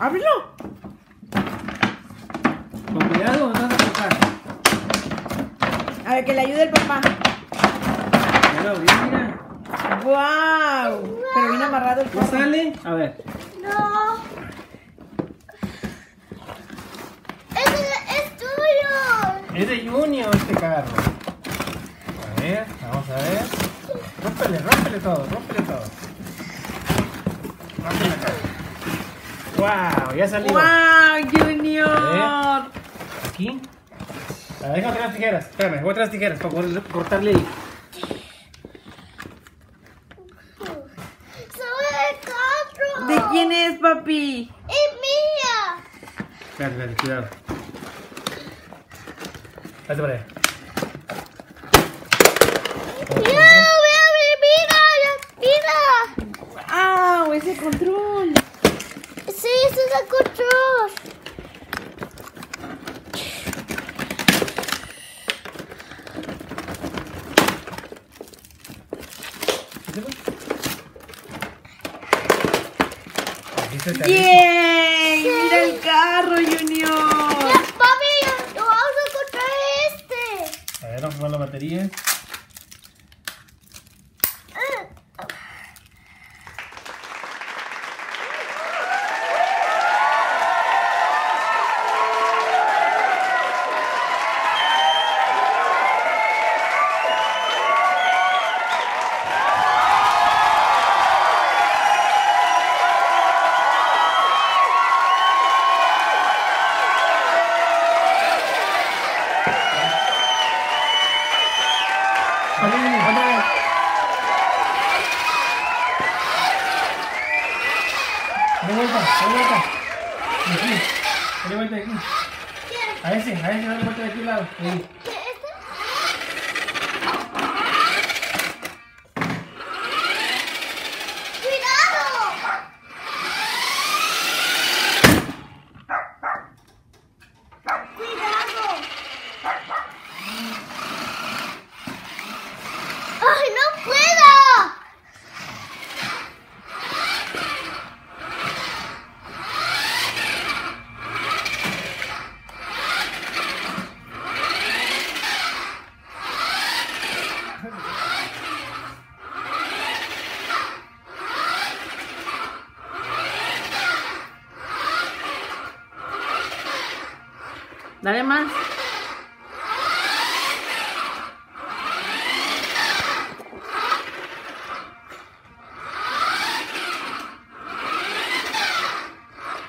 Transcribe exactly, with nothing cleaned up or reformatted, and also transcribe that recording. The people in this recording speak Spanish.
¡Ábrelo! Con cuidado, no vas a tocar. A ver, que le ayude el papá. Ya lo abrí, mira. ¡Wow! Pero viene amarrado el ¿No carro. sale? A ver. No. Es, es tuyo. Es de Junior este carro. A ver, vamos a ver. Rómpele, rómpele todo, rómpele todo. Rómpele la cara. ¡Wow! Ya salió. ¡Wow, Junior! Aquí. A ver, déjame traer las tijeras. Espérame, voy a traer las tijeras para poder cortarle ahí. Soy el carro. ¿De quién es, papi? Es mía. Espérate, espérate, cuidado. Hazte para allá. Mira, mira, mira, mira. ¡Wow! Ese control. Sí, ese es el control. ¡Bien! ¡Mira el carro, Junior! Mira, papi, lo vamos a encontrar este. A ver, vamos a poner la batería. Otra vez. De vuelta, de vuelta. Aquí. De vuelta aquí. A ese, a ese, dale vuelta de aquel lado. Ahí. ¡Ay, no puedo! Dale más.